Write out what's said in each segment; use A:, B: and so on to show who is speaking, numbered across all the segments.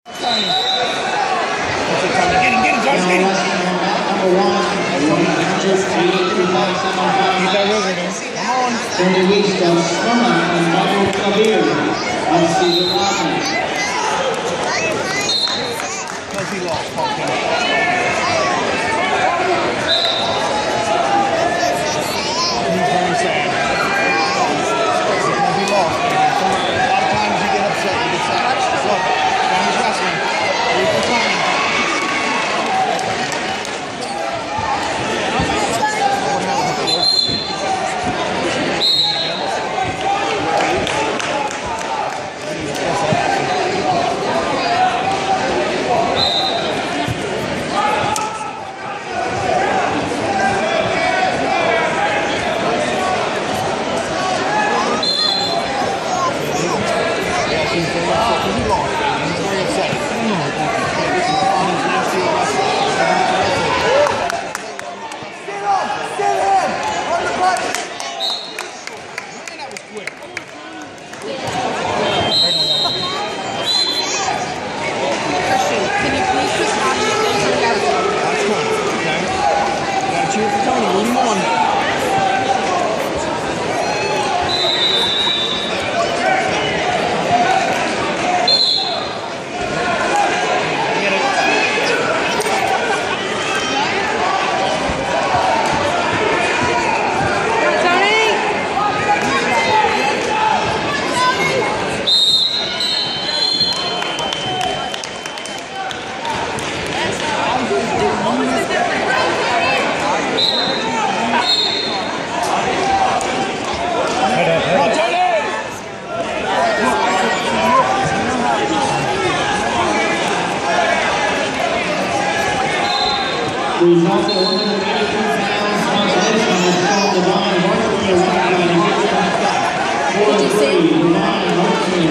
A: Wuest and Clavier on Cedar Line.
B: Because he lost. He's very sad. Because he lost. A lot of times you get upset, you get sad. Look, he's wrestling. He's returning.
A: He's also 182 pounds competition with Paul Devine, varsity away
C: Did you see?
A: Devine, varsity,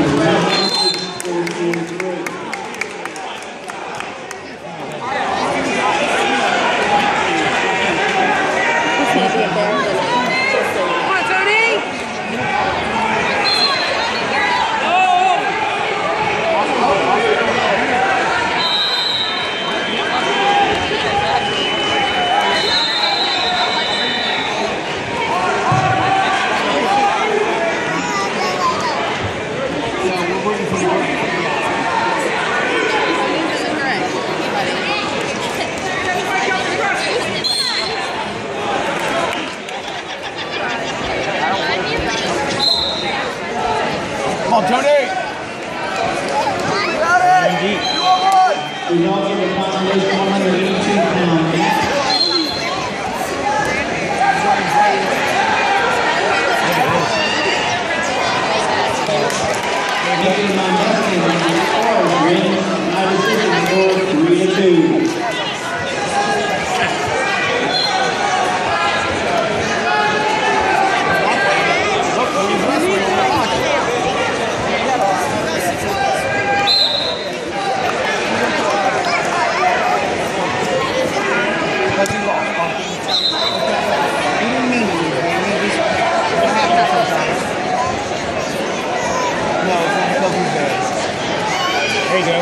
B: Come on, Tony!
A: Got it! He's also the combination 182 pounds. Taking on Dustin, wins by decision score 3-2.
B: There you go.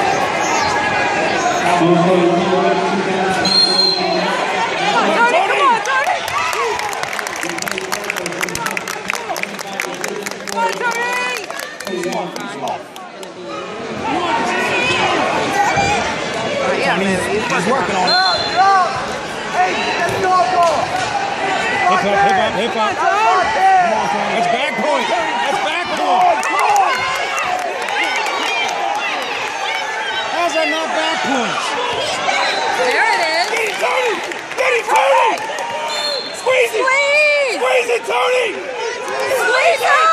C: Come on, Tony!
B: He's working on it.
D: Hey, get the dog off!
B: Hip up. That's back point. That's back point. How's that not back point?
C: There it is.
B: Get it, Tony! Squeeze it! Squeeze it, Tony!
C: Squeeze it!